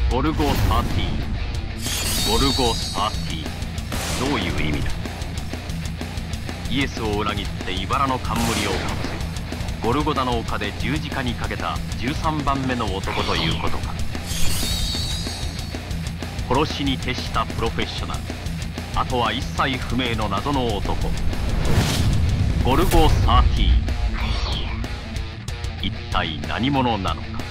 ゴルゴ13、ゴルゴ13、どういう意味だ。イエスを裏切って茨の冠を持つゴルゴダの丘で十字架にかけた13番目の男ということか。殺しに徹したプロフェッショナル、あとは一切不明の謎の男、ゴルゴ13、一体何者なのか。